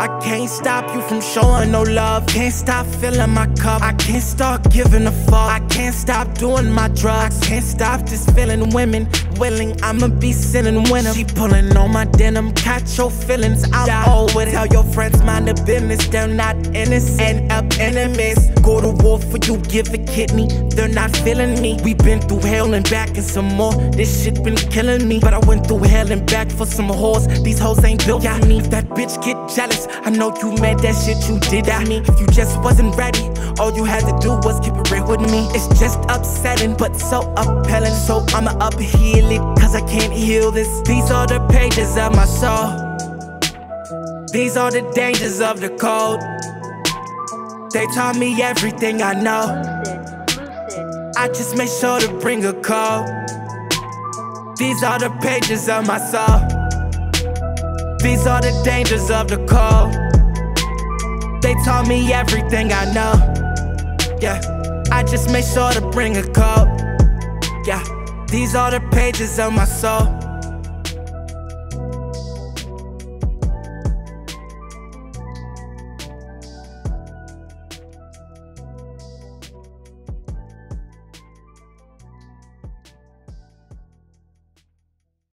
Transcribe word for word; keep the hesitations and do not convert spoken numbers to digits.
I can't stop you from showing no love. Can't stop filling my cup. I can't start giving a fuck. I can't stop doing my drugs. Can't stop just feeling women willing. I'ma be sending winner. She pulling on my denim. Catch your feelings. I'll always tell your friends mind the business. They're not innocent. End up enemies. Go to war for you, give a kidney. They're not feeling me. We been through hell and back and some more. This shit been killing me. But I went through hell and back for some whores. These hoes ain't built for me. If that bitch get jealous, I know you mad that shit you did at me. If you just wasn't ready, all you had to do was keep it real with me. It's just upsetting, but so appalling. So I'ma upheal it, cause I can't heal this. These are the pages of my soul. These are the dangers of the code. They taught me everything I know. I just make sure to bring a code. These are the pages of my soul. These are the dangers of the code. They taught me everything I know. Yeah, I just make sure to bring a code. Yeah, these are the pages of my soul.